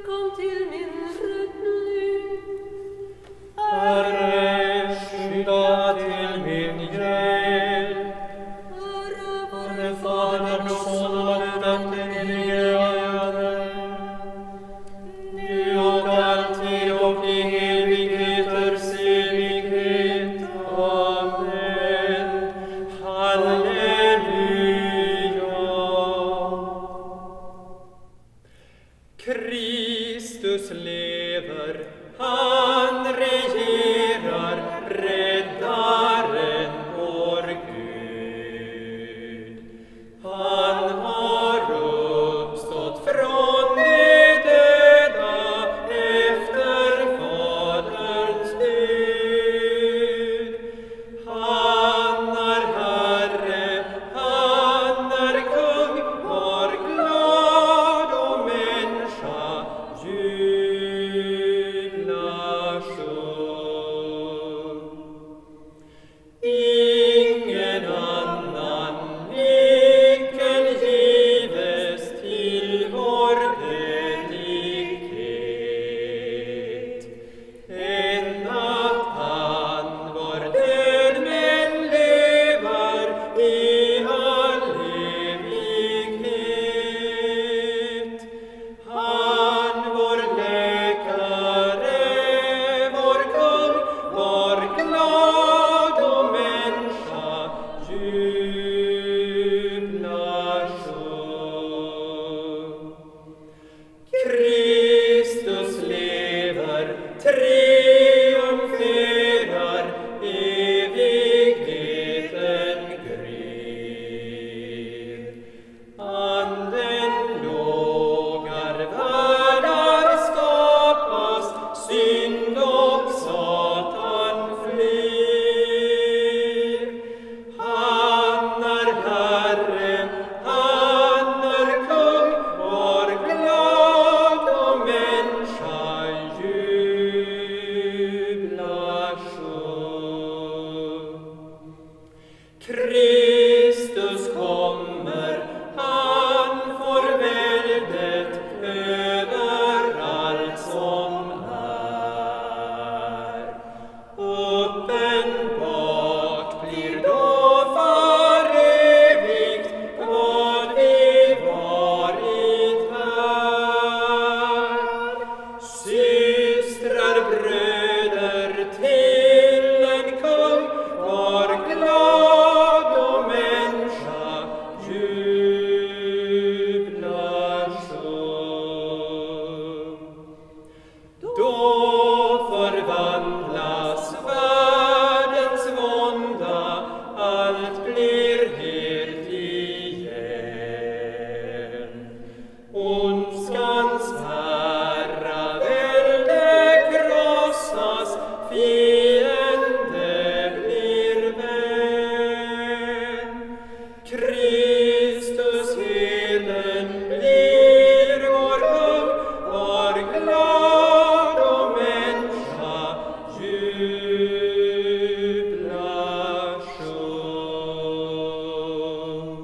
kom till min räddning. Herre, skydda till min hjälp. Herre, Fadern och Sonen och den helige Ande, nu och alltid och i evigheters evighet. Amen. Halleluja. Kristus lever, han regerar, räddaren vår Gud. Han har uppstått från de döda efter Faderns död. Han är Herre, han är kung, var glad och människa jublar sjung. Ingen annan nyckel gives till vår helighet än att han var död men lever i all evighet. Han vår läkare, vår kung, var glad och människa jublar sjung. Kristus lever, triumferar, evigheten gryr. Anden lågar, världar skapas, synd och Satan flyr. Han är Herre, han är kung, var glad och människa jublar sjung. Kristus kommer, han får väldet över allt som är. Uppenbart blir då för evigt vad vi varit här. Systrar, bröder, till en kung, var glad och människa jublar sjung. Då förvandlas världens vånda, allt blir helt igen. Ondskans herravälde krossas, fiende blir vän. Kristus herden blir vår kung, var glad och människa jublar sjung.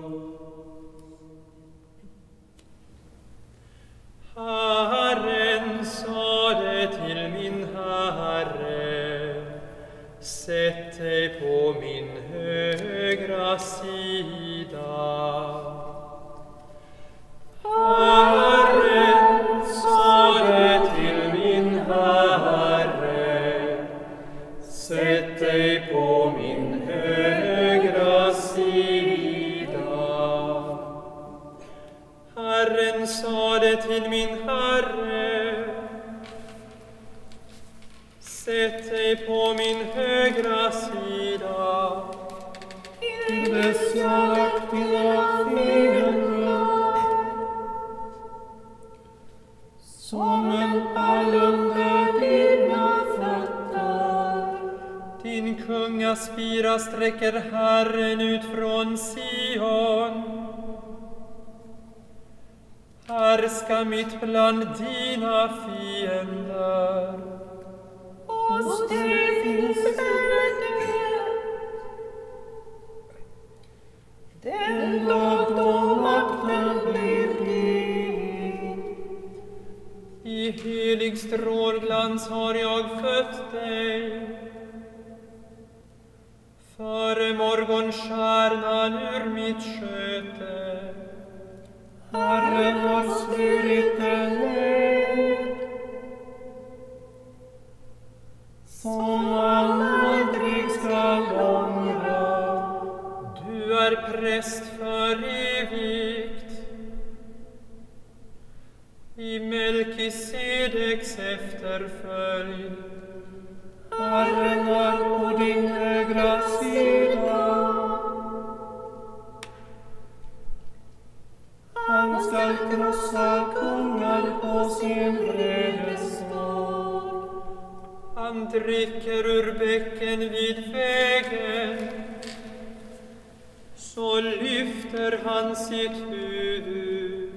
Herren sade till min Herre, sätt dig på min högra sida. Herren sade till min Herre, sätt dig på min högra sida. Herren sade till min Herre, sätt dig på min högra sida. till dess jag lagt dina fiender som en pall under dina fötter. Din kungaspira sträcker Herren ut från Sion. Härska mitt bland dina fiender. Hos dig finns räddningen. Den dag då makten blir din. I glans har jag fött dig. Före morgonstjärnan ur mitt sköte. Herren har svurit en ed, som han aldrig skall ångra. Du är präst för evigt, i Melkisedeks efterföljd. Herren är på din högra sida. Han skall krossa kungar på sin vredesdag. Han dricker ur bäcken vid vägen, så lyfter han sitt huvud.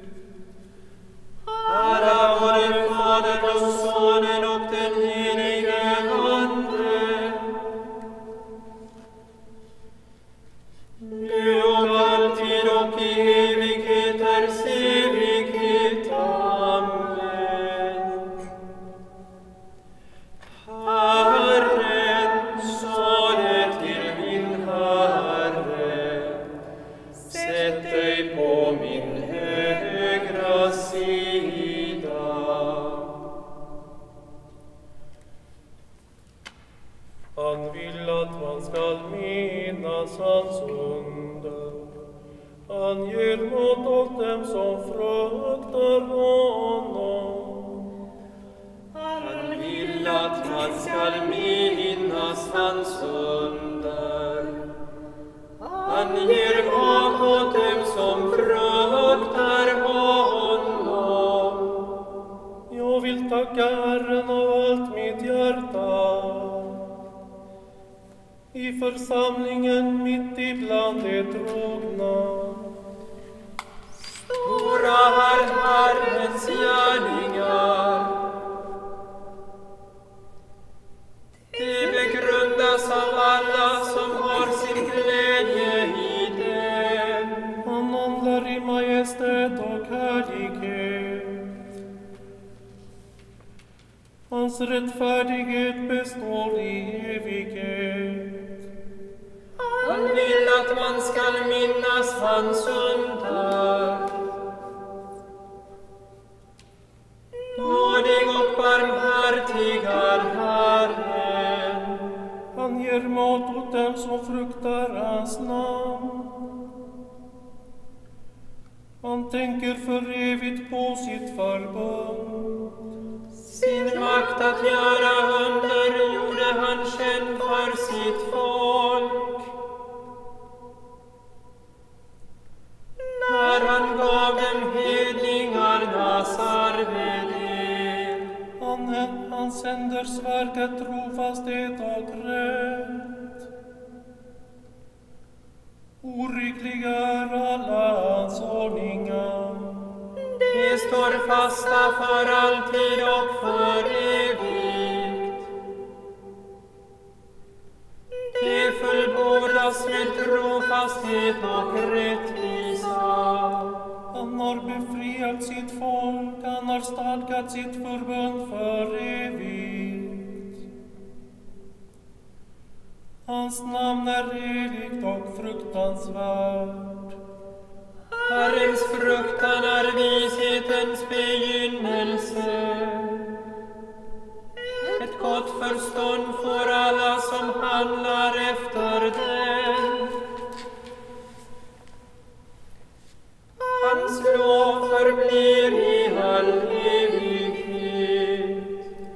Ära vare Fadern och Sonen och den helige Ande, nu och alltid och i evigheters evighet. Amen. Herren sade till min Herre, sätt dig på min högra sida. Han vill att man skall minnas hans under. Han ger mat åt dem som fruktar honom. Han vill att man skall minnas hans under. Han ger mat åt dem som fruktar honom. Jag vill tacka Herren av allt mitt hjärta. I församlingen mitt ibland de trogna. Stora är Herrens gärningar. Det begrundas av alla som har sin glädje i dem. Han handlar i majestät och härlighet. Hans rättfärdighet består i evighet. Han vill att man skall minnas hans under. Nådig och barmhärtig är Herren. Han ger mat åt dem som fruktar hans namn. Han tänker för evigt på sitt förbund. Sin makt att göra under gjorde han känd för sitt folk. När han gav dem hedningarnas arvedel. Hans händers verk är trofasthet och rätt. Orikliga är alla hans ordningar. De står fasta för alltid och för evigt. De fullbordas med trofasthet och rättvisa. Han har befriat sitt folk, han har stadgat sitt förbund för evigt. Hans namn är heligt och fruktansvärt. Herrens fruktan är vishetens begynnelse. Ett gott förstånd får alla som handlar efter den. Hans lov förblir i all evighet.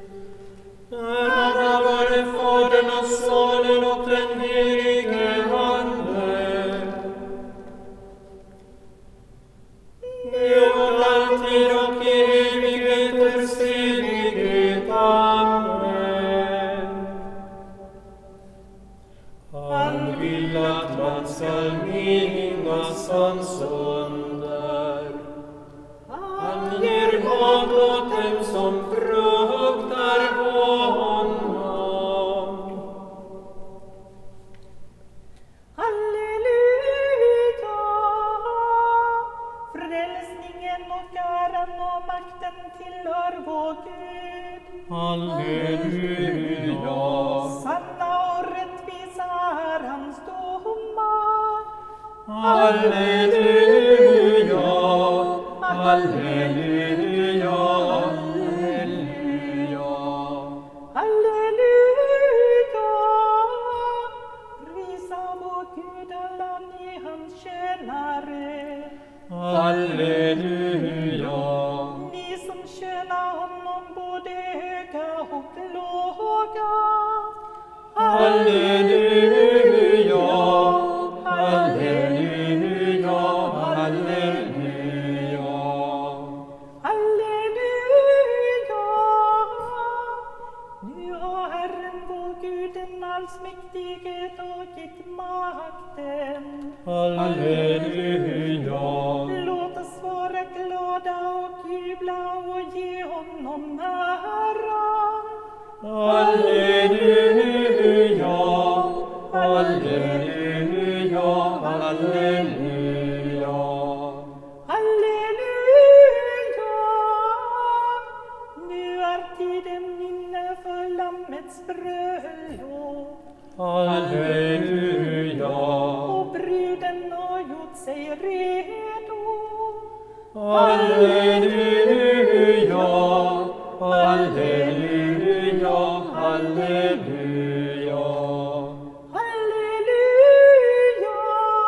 Ära vare Fadern och Sonen och den helige Ande, nu och alltid och i evigheters evighet. Amen. Han vill att man skall minnas hans under. Han ger mat åt dem som fruktar honom. Halleluja. Sanna och rättvisa är hans domar. Halleluja. Halleluja. Halleluja. Halleluja. Prisa vår Gud alla ni hans tjänare. Halleluja. Ni som tjänar honom både höga och låga. Halleluja. Halleluja. Halleluja. Halleluja. Nu har Herren vår Gud den allsmäktige tagit makten. Halleluja. Låt oss vara glada och jubla och ge honom ära. Halleluja. Halleluja. Halleluja. Halleluja. Nu är tiden inne för Lammets bröllop. Halleluja. Och bruden har gjort sig redo. Halleluja. Halleluja. Halleluja. Halleluja.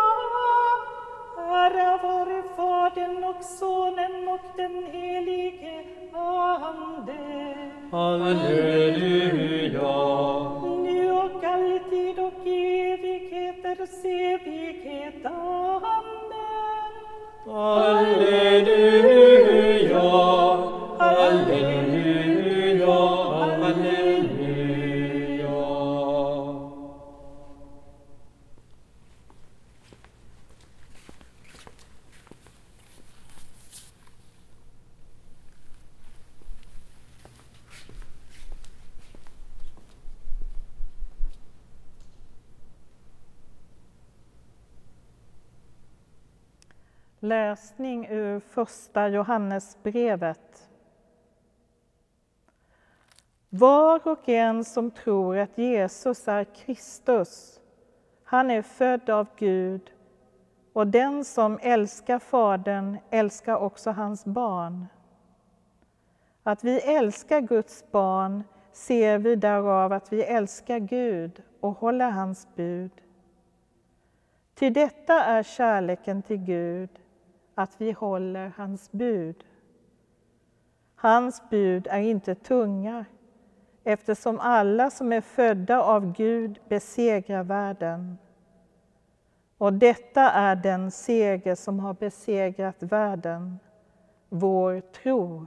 Ära vare Fadern och Sonen och den helige Ande. Halleluja. Nu och alltid och i evigheters evighet. Amen. Halleluja. Halleluja. Halleluja. Läsning ur första Johannesbrevet. Var och en som tror att Jesus är Kristus, han är född av Gud, och den som älskar Fadern älskar också hans barn. Att vi älskar Guds barn ser vi därav att vi älskar Gud och håller hans bud. Till detta är kärleken till Gud, att vi håller hans bud. Hans bud är inte tunga, eftersom alla som är födda av Gud besegrar världen. Och detta är den seger som har besegrat världen, vår tro.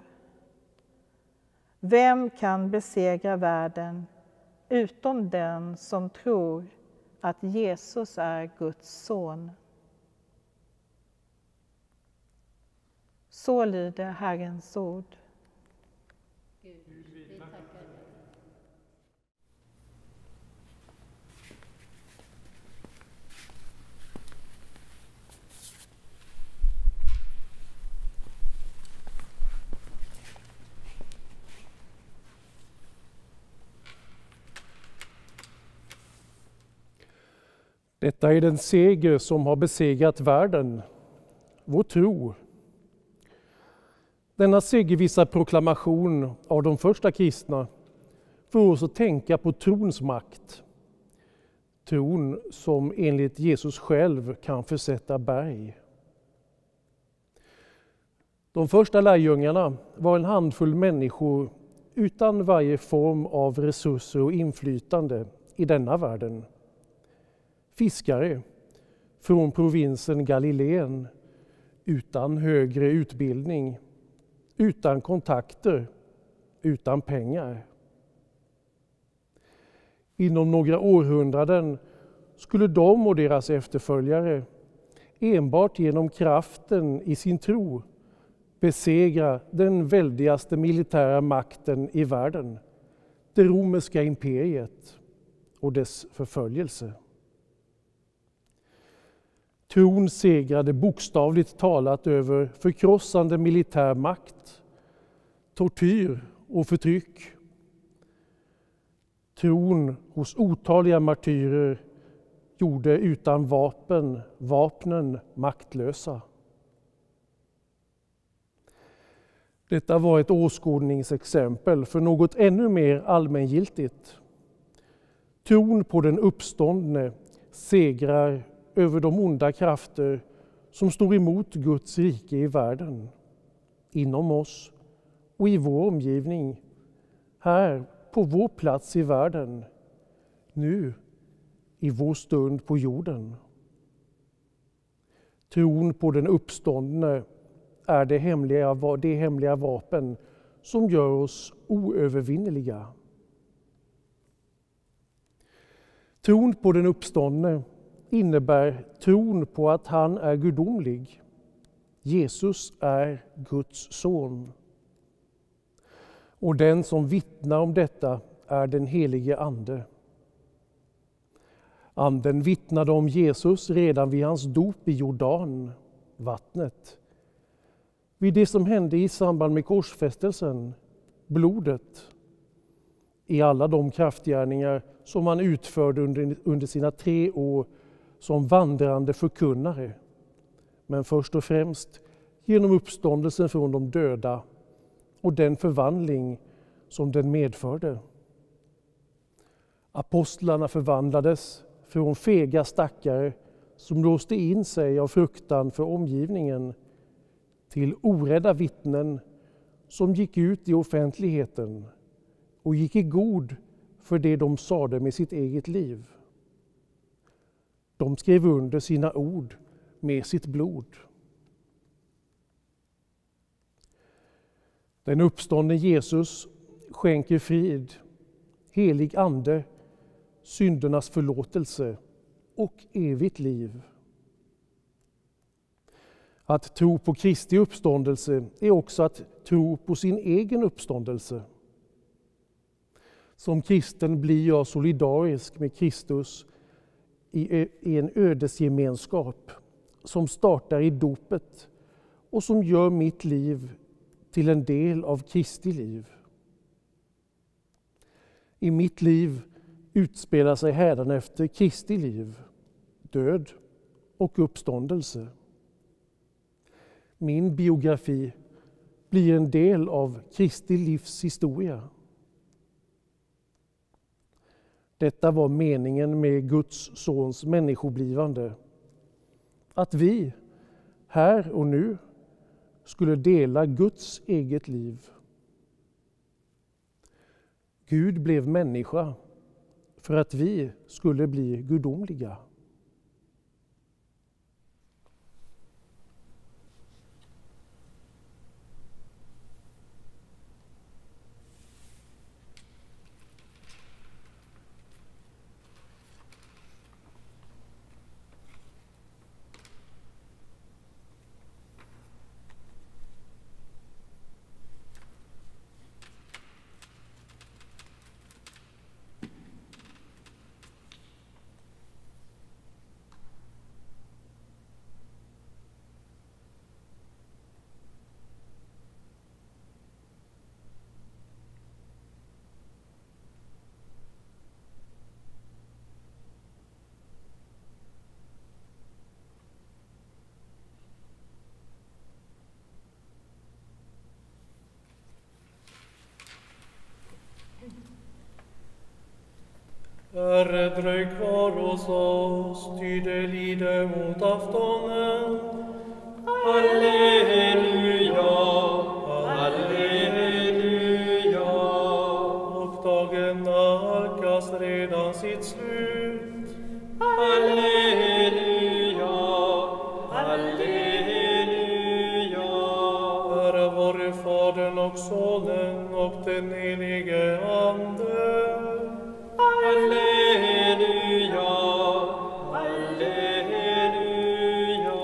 Vem kan besegra världen utom den som tror att Jesus är Guds son? Så lyder Herrens ord. Gud, vi tackar dig. Detta är den seger som har besegrat världen, vår tro. Denna segervissa proklamation av de första kristna får oss att tänka på trons makt. Tron som enligt Jesus själv kan försätta berg. De första lärjungarna var en handfull människor utan varje form av resurser och inflytande i denna världen. Fiskare från provinsen Galileen utan högre utbildning, utan kontakter, utan pengar. Inom några århundraden skulle de och deras efterföljare enbart genom kraften i sin tro besegra den väldigaste militära makten i världen, det romerska imperiet och dess förföljelse. Tron segrade bokstavligt talat över förkrossande militär makt, tortyr och förtryck, Tron hos otaliga martyrer gjorde utan vapnen maktlösa. Detta var ett åskådningsexempel för något ännu mer allmängiltigt. Tron på den uppståndne segrar över de onda krafter som står emot Guds rike i världen, inom oss och i vår omgivning, här på vår plats i världen, nu i vår stund på jorden. Tron på den uppståndne är det hemliga vapen som gör oss oövervinneliga. Tron på den uppståndne innebär tron på att han är gudomlig. Jesus är Guds son. Och den som vittnar om detta är den helige Ande. Anden vittnade om Jesus redan vid hans dop i Jordan, vattnet. Vid det som hände i samband med korsfästelsen, blodet. I alla de kraftgärningar som han utförde under sina 3 år som vandrande förkunnare. Men först och främst genom uppståndelsen från de döda och den förvandling som den medförde. Apostlarna förvandlades från fega stackare som låste in sig av fruktan för omgivningen till orädda vittnen som gick ut i offentligheten och gick i god för det de sade med sitt eget liv. De skrev under sina ord med sitt blod. Den uppståndne Jesus skänker frid, helig ande, syndernas förlåtelse och evigt liv. Att tro på Kristi uppståndelse är också att tro på sin egen uppståndelse. Som kristen blir jag solidarisk med Kristus i en ödesgemenskap som startar i dopet och som gör mitt liv till en del av Kristi liv. I mitt liv utspelar sig hädanefter Kristi liv, död och uppståndelse. Min biografi blir en del av Kristi livs historia. Detta var meningen med Guds sons människoblivande. Att vi, här och nu, skulle dela Guds eget liv. Gud blev människa för att vi skulle bli gudomliga. Herre, dröj kvar hos oss, ty det lider mot aftonen. Halleluja, halleluja. Och dagen nalkas redan sitt slut. Halleluja, halleluja. Ära vare Fadern och Sonen och den helige Ande. Halleluja, halleluja.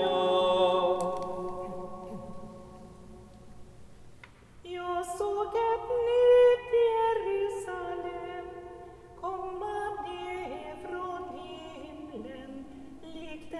Jag såg ett nytt Jerusalem komma ner från himlen, likt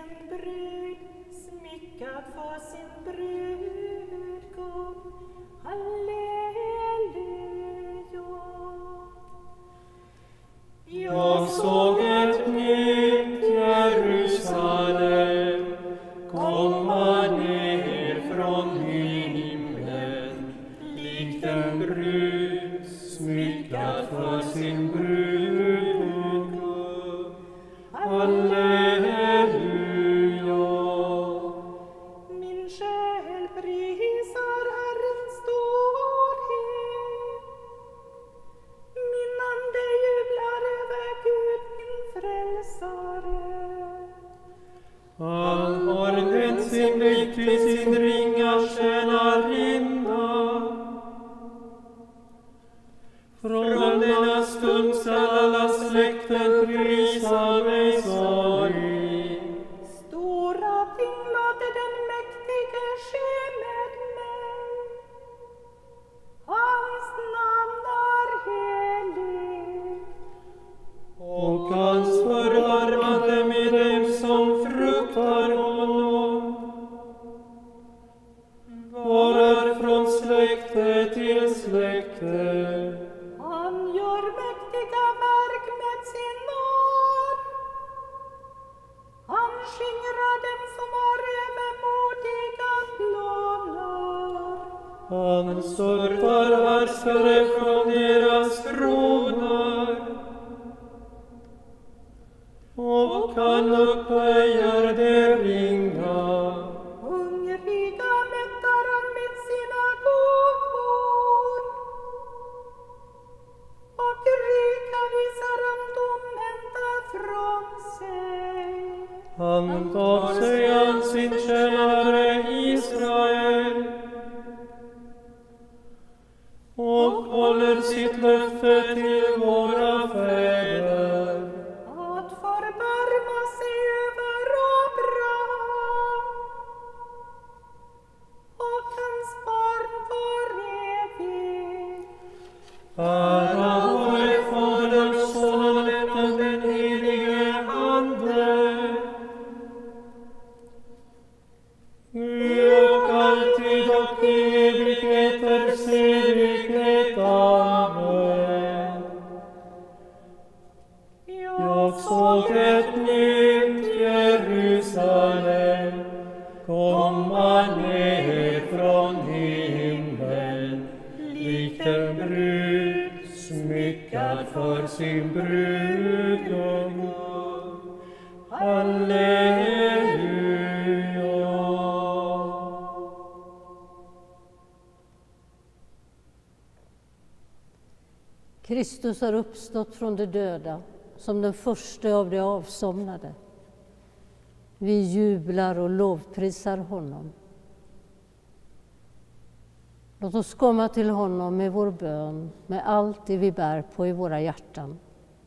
alla släkten prisa mig salig. Stora ting låter den mäktige ske med mig. Hans namn är helig. Och hans förbarmande med dem som fruktar honom. Varar från släkte till släkte. Han gör mäktiga verk med sin arm. Han skingrar dem som har övermodiga planer. Han störtar härskare från deras troner. Och han upphöjer de ringa. Hungriga mättar han med sina gåvor. Och rika visar han tomhänta från sig. Han tar sig an sin tjänare Israel och håller sitt löfte till våra fäder. Att förbarma sig över Abraham och hans barn för evigt. Ära vare Fadern, Sonen och den helige Ande. Nu och alltid och i evigheters evighet. Amen. Jag såg ett nytt Jerusalem komma ner från himlen, likt en brud smyckad för sin brudgum. Halleluja. Kristus har uppstått från de döda som den första av de avsomnade. Vi jublar och lovprisar honom. Låt oss komma till honom med vår bön, med allt det vi bär på i våra hjärtan.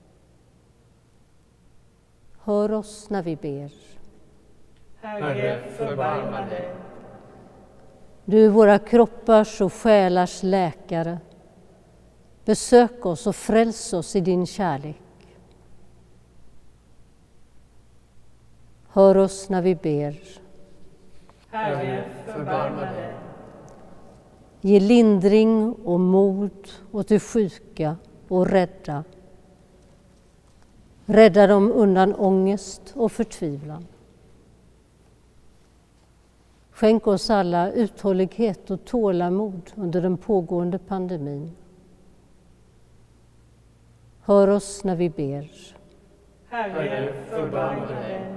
Hör oss när vi ber. Herre, förbarma dig. Du är våra kroppars och själars läkare. Besök oss och fräls oss i din kärlek. Hör oss när vi ber. Herre, förbarma dig. Ge lindring och mod åt de sjuka och rädda. Rädda dem undan ångest och förtvivlan. Skänk oss alla uthållighet och tålamod under den pågående pandemin. Hör oss när vi ber. Herre, förbarma dig.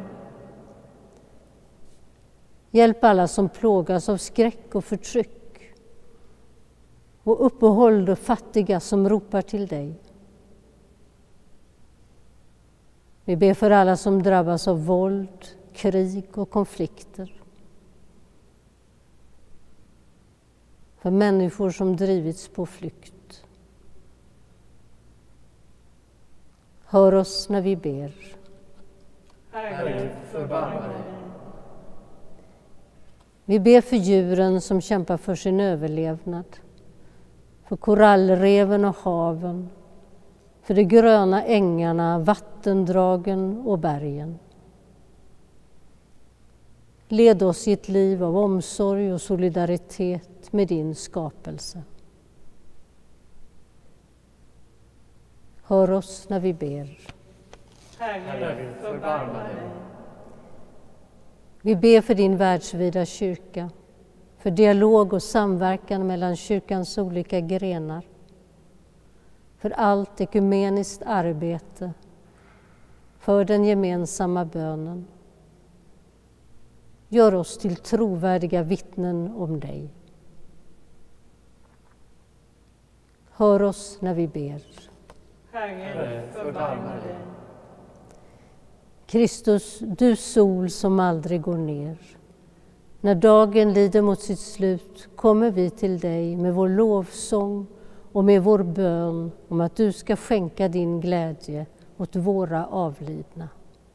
Hjälp alla som plågas av skräck och förtryck. Och uppehåll de fattiga som ropar till dig. Vi ber för alla som drabbas av våld, krig och konflikter. För människor som drivits på flykt. Hör oss när vi ber. Herre, förbarma dig. Vi ber för djuren som kämpar för sin överlevnad. För korallreven och haven. För de gröna ängarna, vattendragen och bergen. Led oss i ett liv av omsorg och solidaritet med din skapelse. Hör oss när vi ber. Herre, förbarma dig. Vi ber för din världsvida kyrka, för dialog och samverkan mellan kyrkans olika grenar, för allt ekumeniskt arbete, för den gemensamma bönen. Gör oss till trovärdiga vittnen om dig. Hör oss när vi ber. Herre, förbarma dig. Kristus, du sol som aldrig går ner. När dagen lider mot sitt slut kommer vi till dig med vår lovsång och med vår bön om att du ska skänka din glädje åt våra avlidna.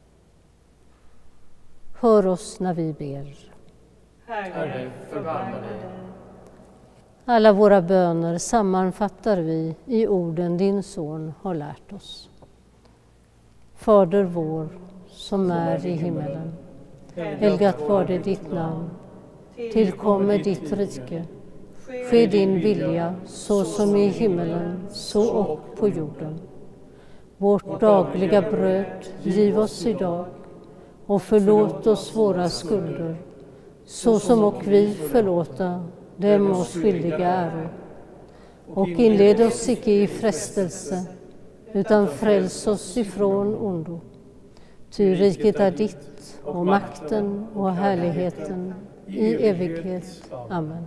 Hör oss när vi ber. Herre, förbarma dig. Alla våra böner sammanfattar vi i orden din son har lärt oss. Fader vår, som är i himmelen. Helgat var det ditt namn. Tillkommer ditt rike. Ske din vilja, så som i himmelen, så och på jorden. Vårt dagliga bröd giv oss idag och förlåt oss våra skulder, så som och vi förlåta dem oss skyldiga äro. Och inled oss icke i frestelse, utan fräls oss ifrån ondo. Ty riket är ditt, och makten och härligheten i evighet. Amen.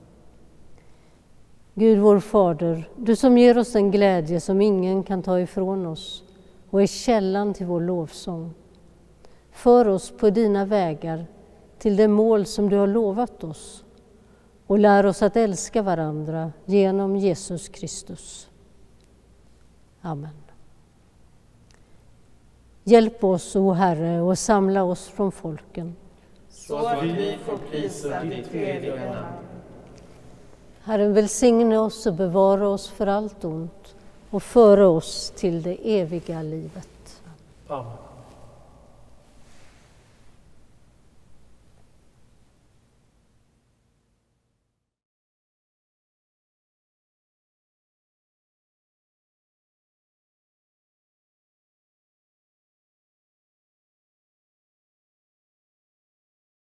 Gud vår Fader, du som ger oss den glädje som ingen kan ta ifrån oss och är källan till vår lovsång. För oss på dina vägar till det mål som du har lovat oss och lär oss att älska varandra genom Jesus Kristus. Amen. Hjälp oss, o Herre, och samla oss från folken. Så att vi får prisa ditt heliga namn. Herren välsigne oss och bevara oss för allt ont och föra oss till det eviga livet. Amen.